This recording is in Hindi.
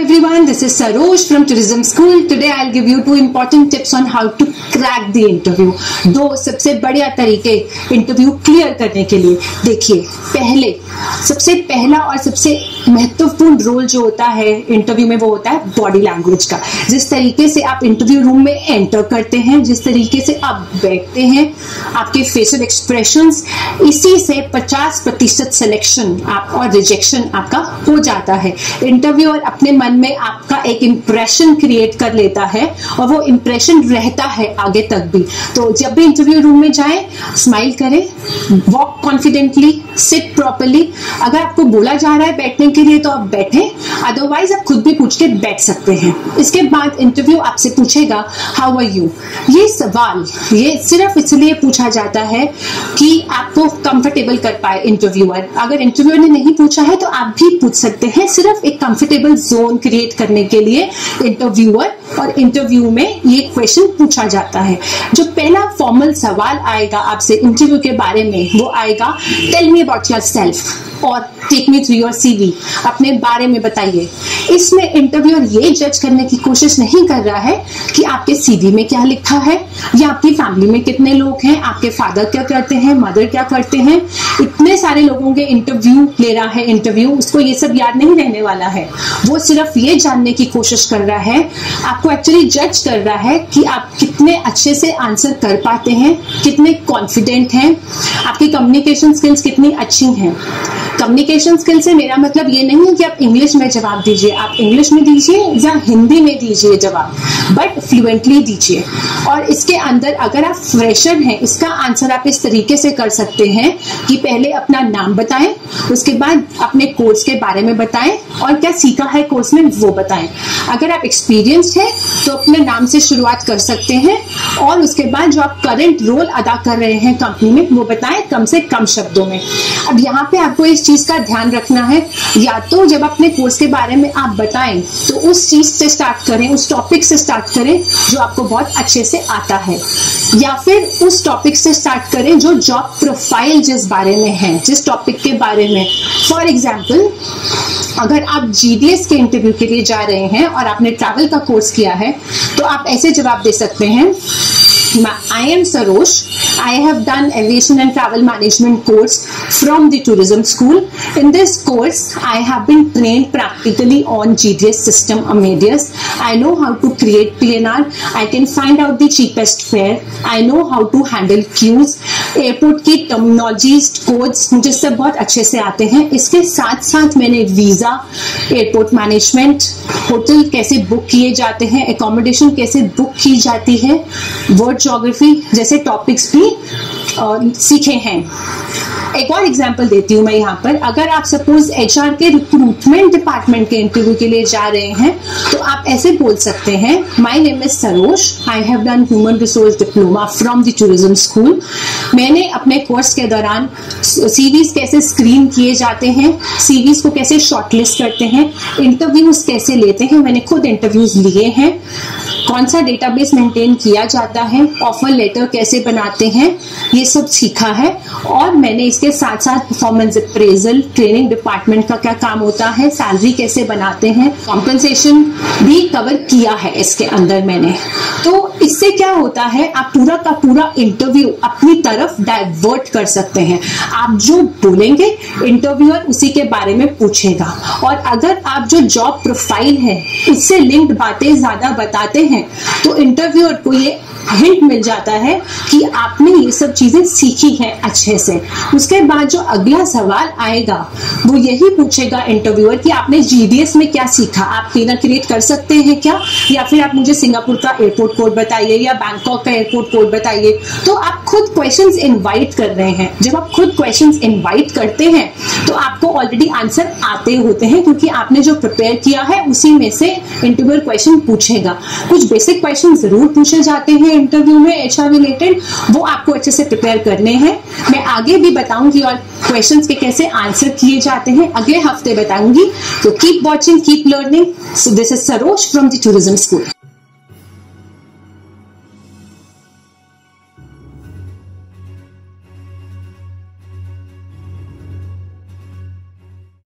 everyone, this is Sarosh from Tourism School. Today I'll give you 2 important tips on how to crack the interview. 2 सबसे बढ़िया तरीके इंटरव्यू क्लियर करने के लिए. देखिए, सबसे पहला और सबसे महत्वपूर्ण रोल जो होता है इंटरव्यू में वो होता है बॉडी लैंग्वेज का. जिस तरीके से आप इंटरव्यू रूम में एंटर करते हैं, जिस तरीके से आप बैठते हैं, आपके फेशियल एक्सप्रेशंस, इसी से 50% सिलेक्शन आप और रिजेक्शन आपका हो जाता है. इंटरव्यूअर अपने मन में आपका एक इंप्रेशन क्रिएट कर लेता है और वो इंप्रेशन रहता है आगे तक भी. तो जब भी इंटरव्यू रूम में जाएं, स्माइल करें, वॉक कॉन्फिडेंटली, सिट प्रॉपर्ली. अगर आपको बोला जा रहा है बैठने के लिए तो आप बैठें, अदरवाइज आप खुद भी पूछ के बैठ सकते हैं. इसके बाद इंटरव्यू आपसे पूछेगा हाउ आर यू. ये सवाल ये सिर्फ इसलिए पूछा जाता है कि आपको कंफर्टेबल कर पाए इंटरव्यूअर. अगर इंटरव्यूअर ने नहीं पूछा है तो आप भी पूछ सकते हैं, सिर्फ एक कंफर्टेबल जोन क्रिएट करने के लिए इंटरव्यूअर और इंटरव्यू में ये क्वेश्चन पूछा जाता है. जो पहला फॉर्मल सवाल आएगा आपसे इंटरव्यू के बारे में वो आएगा, टेल मी अबाउट योरसेल्फ और take me through your CV. अपने बारे में बताइए. इसमें इंटरव्यूअर ये जज करने की कोशिश नहीं कर रहा है कि आपके सीवी में क्या लिखा है या आपकी फैमिली में कितने लोग हैं, आपके फादर क्या करते हैं, मदर क्या करते हैं. इतने सारे लोगों के इंटरव्यू ले रहा है इंटरव्यू, उसको ये सब याद नहीं रहने वाला है. वो सिर्फ ये जानने की कोशिश कर रहा है, आपको एक्चुअली जज कर रहा है कि आप कितने अच्छे से आंसर कर पाते हैं, कितने कॉन्फिडेंट हैं, आपकी कम्युनिकेशन स्किल्स कितनी अच्छी हैं. कम्युनिकेशन स्किल से मेरा मतलब ये नहीं है कि आप इंग्लिश में जवाब दीजिए. आप इंग्लिश में दीजिए या हिंदी में दीजिए जवाब, बट फ्लुएंटली दीजिए. और इसके अंदर अगर आप फ्रेशर हैं, इसका आंसर आप इस तरीके से कर सकते हैं कि पहले अपना नाम बताएं, उसके बाद अपने कोर्स के बारे में बताएं और क्या सीखा है कोर्स में वो बताएं. अगर आप एक्सपीरियंस्ड हैं तो अपने नाम से शुरुआत कर सकते हैं और उसके बाद जो आप करंट रोल अदा कर रहे हैं कंपनी में वो बताएं कम से कम शब्दों में. अब यहाँ पे आपको इस चीज का ध्यान रखना है, या तो जब अपने कोर्स के बारे में आप बताएं तो उस चीज से स्टार्ट करें, उस टॉपिक से स्टार्ट करें जो आपको बहुत अच्छे से आता है, या फिर उस टॉपिक से स्टार्ट करें जो जॉब प्रोफाइल जिस बारे में है, जिस टॉपिक के बारे में. फॉर एग्जाम्पल, अगर आप जीडीएस के इंटरव्यू के लिए जा रहे हैं और आपने ट्रैवल का कोर्स किया है तो आप ऐसे जवाब दे सकते हैं, I am Sarosh. I have done aviation and travel management course from the tourism school. In this course, I have been trained practically on GDS system Amadeus. I know how to create PNR. I can find out the cheapest fare. I know how to handle queues. Airport की टर्मिनोलॉजीज, कोड्स मुझे सब बहुत अच्छे से आते हैं. इसके साथ साथ मैंने वीजा, एयरपोर्ट मैनेजमेंट, होटल कैसे बुक किए जाते हैं, एकोमोडेशन कैसे बुक की जाती है, वर्ड ज्योग्राफी जैसे टॉपिक्स भी सीखे हैं. एक और एग्जांपल देती हूँ मैं यहाँ पर. अगर आप सपोज एचआर के रिक्रूटमेंट डिपार्टमेंट के इंटरव्यू के लिए जा रहे हैं तो आप ऐसे बोल सकते हैं, my name is Sarosh, I have done human resource diploma from the tourism school. मैंने अपने कोर्स के दौरान सीवीज कैसे स्क्रीन किए जाते हैं, सीवीज को कैसे शॉर्टलिस्ट करते हैं, इंटरव्यूज कैसे लेते हैं, मैंने खुद इंटरव्यूज लिए हैं, कौन सा डेटाबेस मेंटेन किया जाता है, ऑफर लेटर कैसे बनाते हैं, ये सब सीखा है. और मैंने इसके साथ साथ परफॉर्मेंस अप्रेजल, ट्रेनिंग डिपार्टमेंट का क्या काम होता है, सैलरी कैसे बनाते हैं, कॉम्पेंसेशन भी कवर किया है इसके अंदर मैंने. तो इससे क्या होता है, आप पूरा का पूरा इंटरव्यू अपनी तरफ डाइवर्ट कर सकते हैं. आप जो बोलेंगे इंटरव्यूअर उसी के बारे में पूछेगा. और अगर आप जो जॉब प्रोफाइल है उससे लिंक्ड बातें ज्यादा बताते हैं तो इंटरव्यूअर को ये हिंट मिल जाता है कि आपने ये सब चीजें सीखी हैं अच्छे से. उसके बाद जो अगला सवाल आएगा वो यही पूछेगा इंटरव्यूअर कि आपने जीडीएस में क्या सीखा, आप क्लीनर क्रिएट कर सकते हैं क्या, या फिर आप मुझे सिंगापुर का एयरपोर्ट कोड बताइए या बैंकॉक का एयरपोर्ट कोड बताइए. तो आप खुद क्वेश्चंस इनवाइट कर रहे हैं. जब आप खुद क्वेश्चंस इनवाइट करते हैं तो आपको ऑलरेडी आंसर आते होते हैं, क्योंकि आपने जो प्रिपेयर किया है उसी में से इंटरव्यूअर क्वेश्चन पूछेगा. कुछ बेसिक क्वेश्चन जरूर पूछे जाते हैं इंटरव्यू में एचआर रिलेटेड, वो आपको अच्छे से प्रिपेयर करने हैं. मैं आगे भी बताऊंगी और क्वेश्चंस के कैसे आंसर किए जाते हैं अगले हफ्ते बताऊंगी. तो keep watching, keep learning. So this is Sarosh from the tourism school.